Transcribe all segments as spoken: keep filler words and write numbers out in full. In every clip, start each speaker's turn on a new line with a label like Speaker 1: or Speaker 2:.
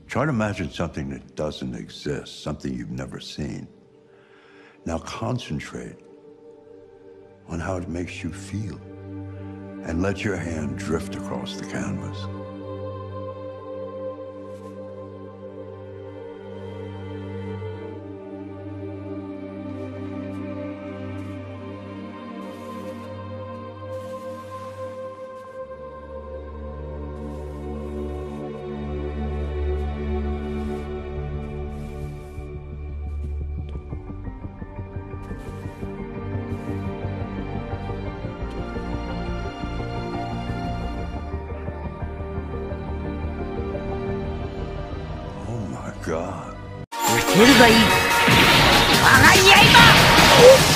Speaker 1: Try to imagine something that doesn't exist, something you've never seen. Now concentrate on how it makes you feel, and let your hand drift across the canvas. God. 受けるがいい。我が刃。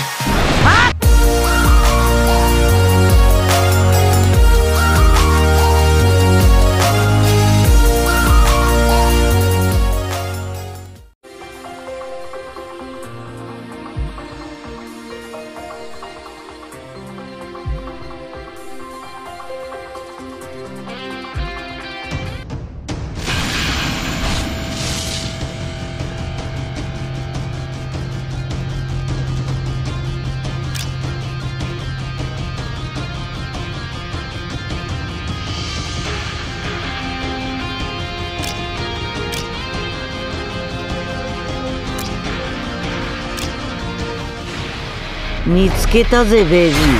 Speaker 1: 見つけたぜベイビー。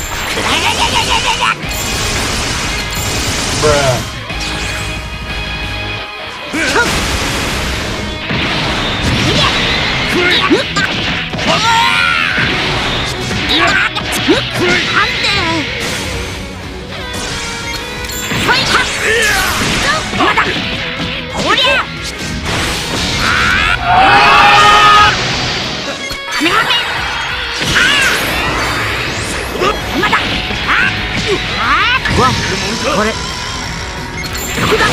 Speaker 1: わっ、これどこだ。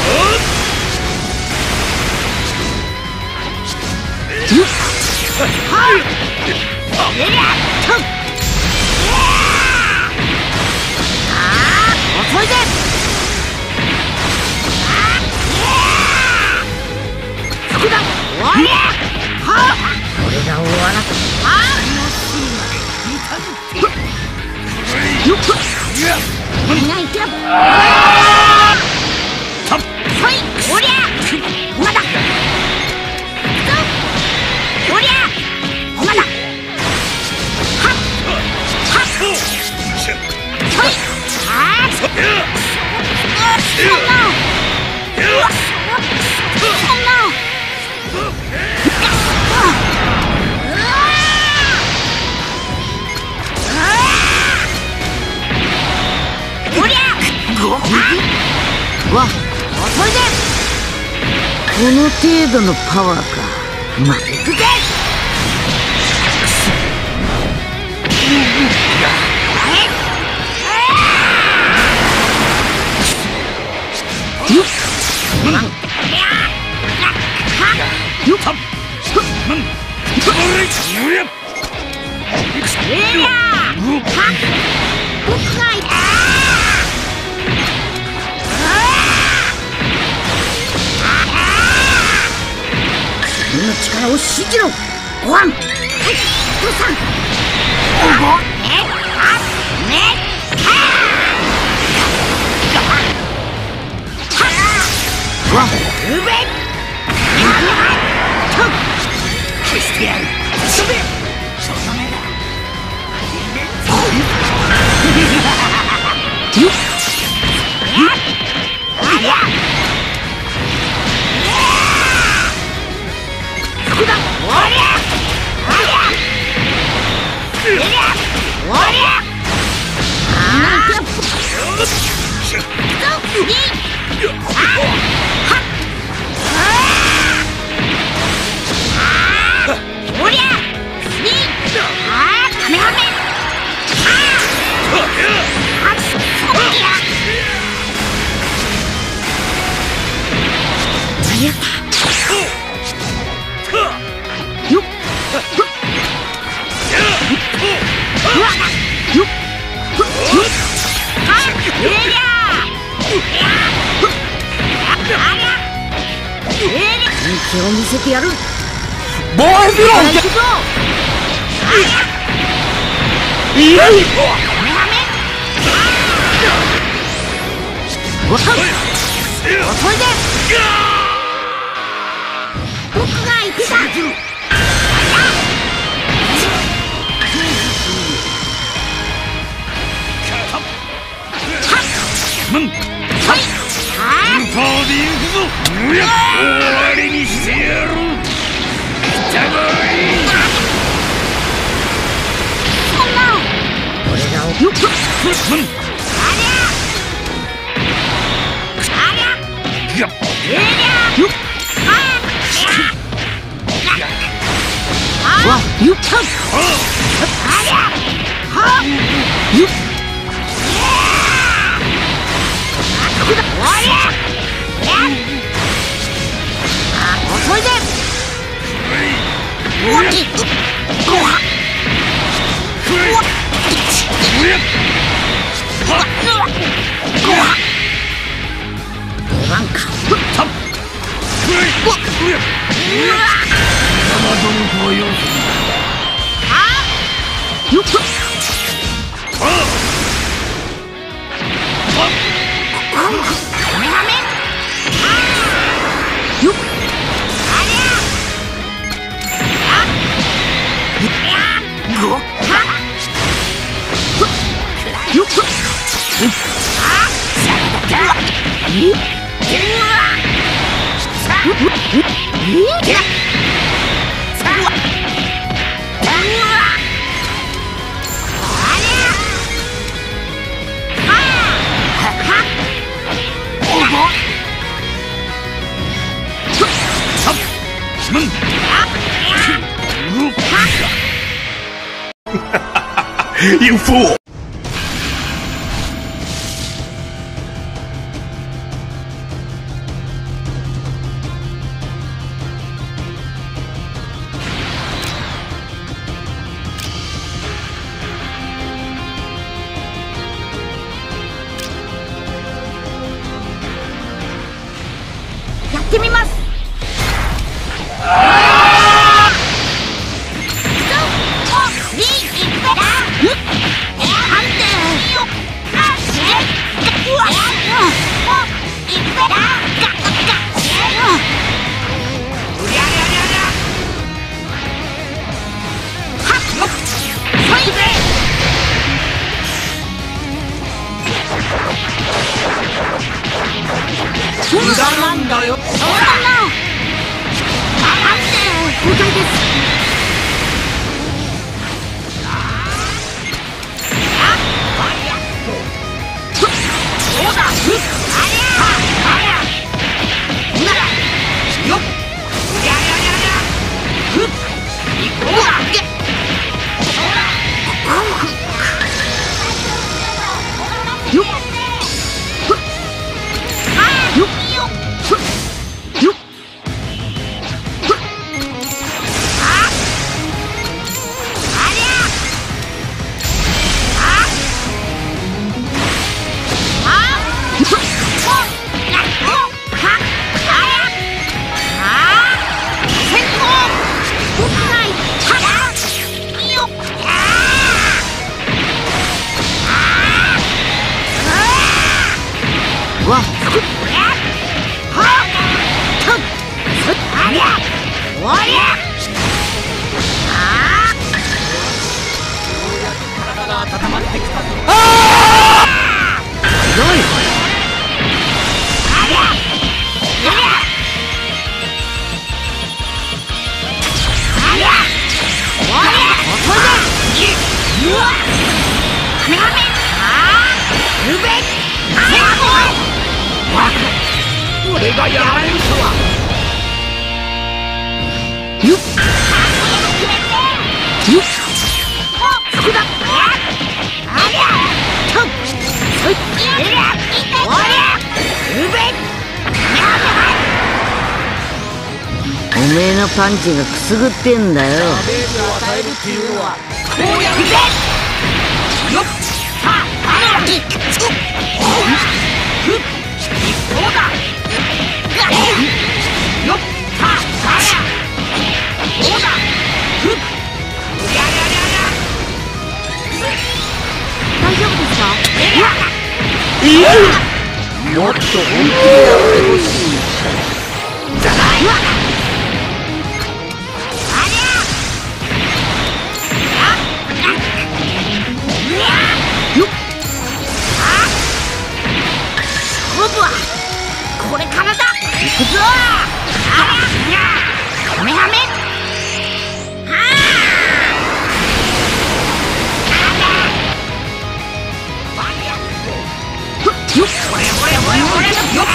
Speaker 1: 遅いぜ。どこだ。これが終わらず。よっお願いしろ。そいおりゃまだおりゃまだはっはっそいあーそんなそんなわっ、遅いぜ。この程度のパワーか。まあ、行くぜ。自分の力を信じろ。ごはん。はい、父さん。ご、え、あ、ね、はあ。わ、うべ。消してやる。そべ。その目だ。ありゃ。どこだ。おりゃ。おりゃ。おりゃ。おりゃ。ああ。次。あ。はっ。ああ。おりゃ。次。ああ。カメハメ。ああ。はっ。おりゃ。やった。よっ。うわっ。よっ。よっ。あっ。えりゃ。ありゃ。 気を見せてやる。
Speaker 2: ボーイビロン。いやい。
Speaker 1: 遅いで。僕が言ってた。
Speaker 2: うん。はい。スーパーで行くぞ。終わりにしてやる。来たまえ。
Speaker 1: そんな。俺がよっ。
Speaker 2: うん。やっ。
Speaker 1: よっ。わ、ゆった。はあ。ゆっ。遅いで。出番か。よっ。
Speaker 2: You fool!
Speaker 1: やってみます。無駄なんだよ。そうだな。待って、了解です。そうだ。よっ。よっ。わっ。俺がやられるとは。よっ。よっ。そこだ。おめえのパンチがくすぐってんだよ。ダメージを与えるっていうのはこうやってよっ。さあ、あらぎっつく。ふっ。そうだ。よっ。 っと本気でやってほしいじゃない。勝負はこれからだ。行くぞ。あらカメハメ。よっこれこれこれこれよっ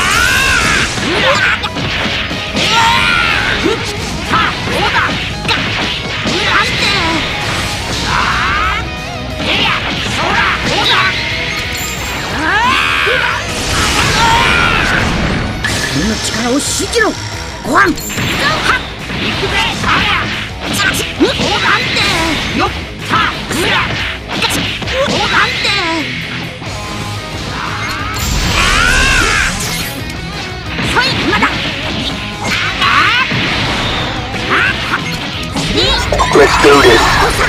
Speaker 1: さあどうだなんてああいやそらどうだ君の力を信じろごはん。行くぜあらどうなんてよっさあうらどうなんて
Speaker 2: Let's do this.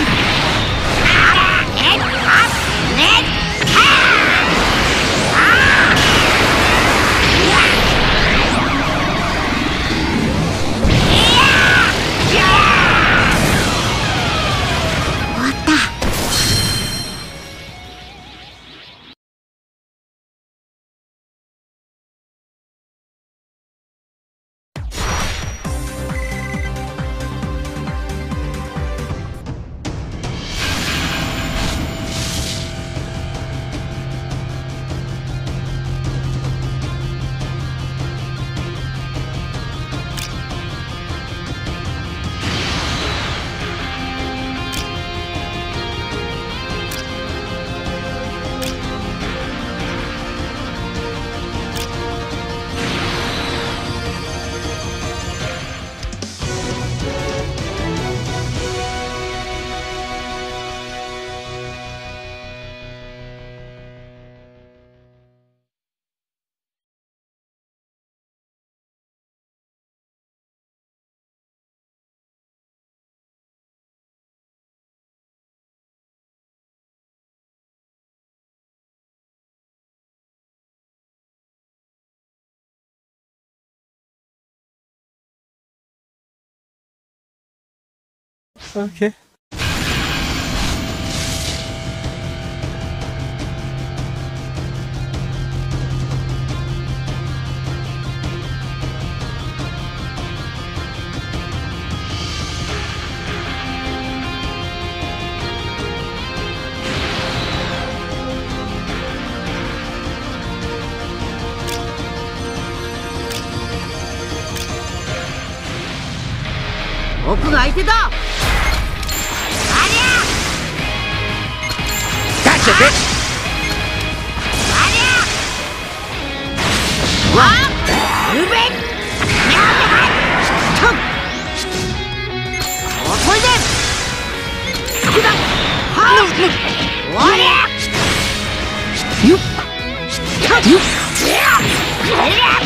Speaker 3: オッケー。
Speaker 1: 僕が相手だ。ありゃガチャでありゃわっうべやべ遅いぜ福田はっおりゃよっよっやっ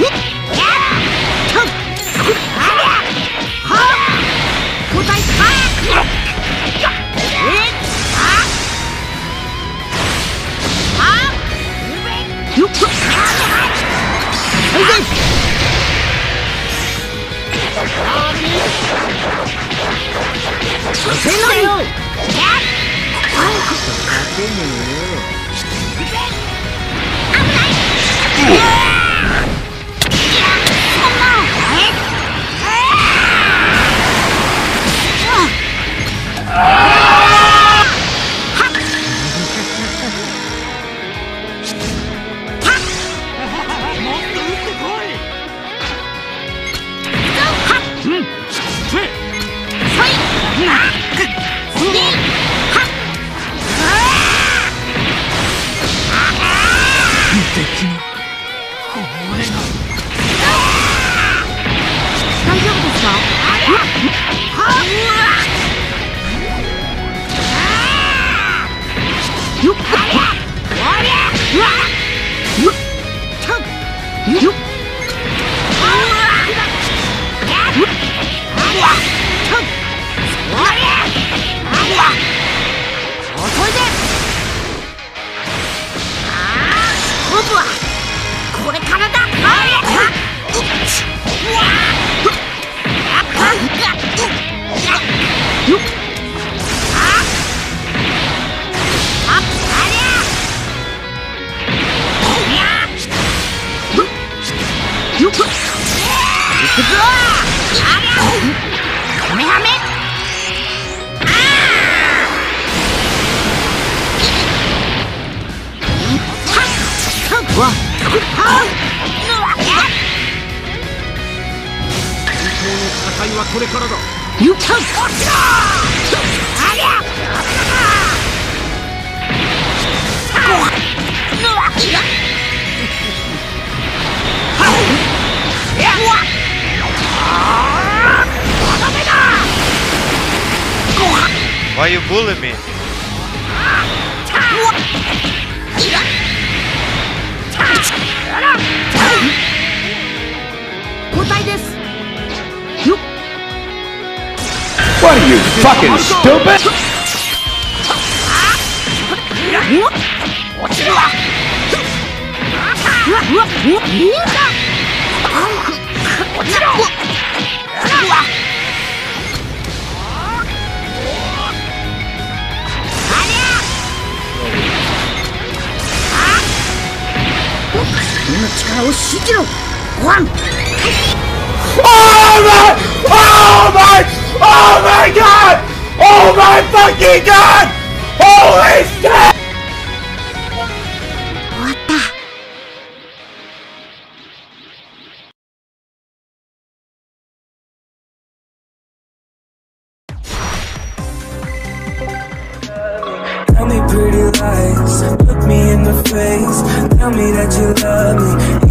Speaker 1: せないよ。
Speaker 3: 本
Speaker 2: 戦いはこれからだ。
Speaker 1: ゆかんこっちだ。ありゃ
Speaker 3: Why you bully me?
Speaker 1: 交代です。よっ。
Speaker 4: What are you fucking stupid?
Speaker 1: 落ちるわ。うわうわうわいいんだ。落ちろ。うわ。君の力を信じろ。ご飯。
Speaker 4: Oh my! Oh my! Oh my god! Oh my fucking god! Holy shit!
Speaker 1: 終わった。
Speaker 5: Tell me pretty lies, look me in the face. Tell me that you love me.